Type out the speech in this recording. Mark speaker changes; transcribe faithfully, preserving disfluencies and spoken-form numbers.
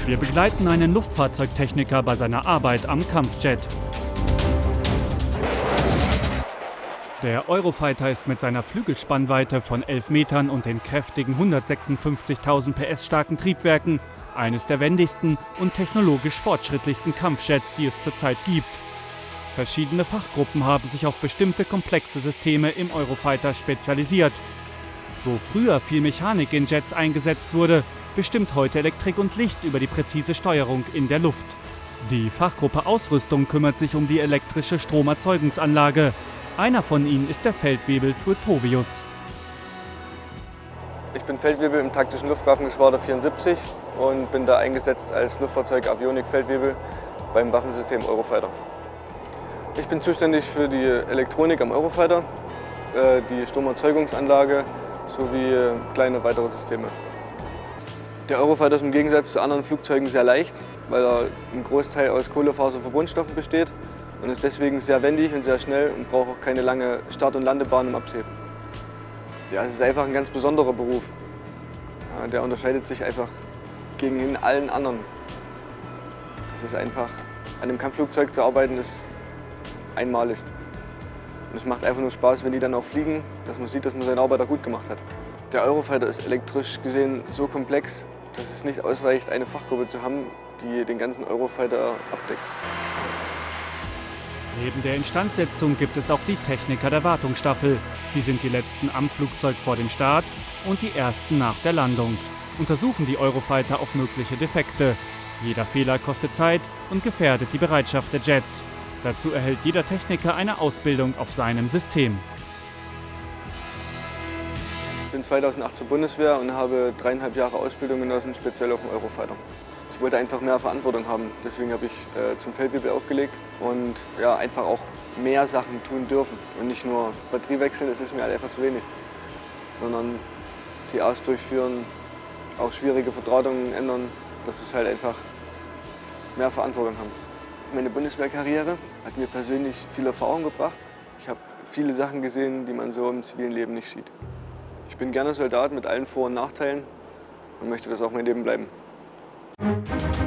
Speaker 1: Wir begleiten einen Luftfahrzeugtechniker bei seiner Arbeit am Kampfjet. Der Eurofighter ist mit seiner Flügelspannweite von elf Metern und den kräftigen hundertsechsundfünfzigtausend P S starken Triebwerken eines der wendigsten und technologisch fortschrittlichsten Kampfjets, die es zurzeit gibt. Verschiedene Fachgruppen haben sich auf bestimmte komplexe Systeme im Eurofighter spezialisiert. Wo früher viel Mechanik in Jets eingesetzt wurde, bestimmt heute Elektrik und Licht über die präzise Steuerung in der Luft. Die Fachgruppe Ausrüstung kümmert sich um die elektrische Stromerzeugungsanlage. Einer von ihnen ist der Feldwebel Suetovius.
Speaker 2: Ich bin Feldwebel im taktischen Luftwaffengeschwader vierundsiebzig und bin da eingesetzt als Luftfahrzeug-Avionik-Feldwebel beim Waffensystem Eurofighter. Ich bin zuständig für die Elektronik am Eurofighter, die Stromerzeugungsanlage sowie kleine weitere Systeme. Der Eurofighter ist im Gegensatz zu anderen Flugzeugen sehr leicht, weil er einen Großteil aus Kohlefaserverbundstoffen besteht und ist deswegen sehr wendig und sehr schnell und braucht auch keine lange Start- und Landebahn im Abheben. Ja, es ist einfach ein ganz besonderer Beruf. Ja, der unterscheidet sich einfach gegenhin allen anderen. Das ist einfach, an einem Kampfflugzeug zu arbeiten, ist einmalig. Und es macht einfach nur Spaß, wenn die dann auch fliegen, dass man sieht, dass man seine Arbeit auch gut gemacht hat. Der Eurofighter ist elektrisch gesehen so komplex, dass es nicht ausreicht, eine Fachgruppe zu haben, die den ganzen Eurofighter abdeckt.
Speaker 1: Neben der Instandsetzung gibt es auch die Techniker der Wartungsstaffel. Sie sind die letzten am Flugzeug vor dem Start und die ersten nach der Landung. Untersuchen die Eurofighter auf mögliche Defekte. Jeder Fehler kostet Zeit und gefährdet die Bereitschaft der Jets. Dazu erhält jeder Techniker eine Ausbildung auf seinem System.
Speaker 2: Ich bin zweitausendacht zur Bundeswehr und habe dreieinhalb Jahre Ausbildung genossen, speziell auf dem Eurofighter. Ich wollte einfach mehr Verantwortung haben, deswegen habe ich äh, zum Feldwebel aufgelegt und ja, einfach auch mehr Sachen tun dürfen. Und nicht nur Batterie wechseln, das ist mir halt einfach zu wenig, sondern T As durchführen, auch schwierige Verdrahtungen ändern, dass es halt einfach mehr Verantwortung haben. Meine Bundeswehrkarriere hat mir persönlich viel Erfahrung gebracht. Ich habe viele Sachen gesehen, die man so im zivilen Leben nicht sieht. Ich bin gerne Soldat mit allen Vor- und Nachteilen und möchte das auch mein Leben bleiben.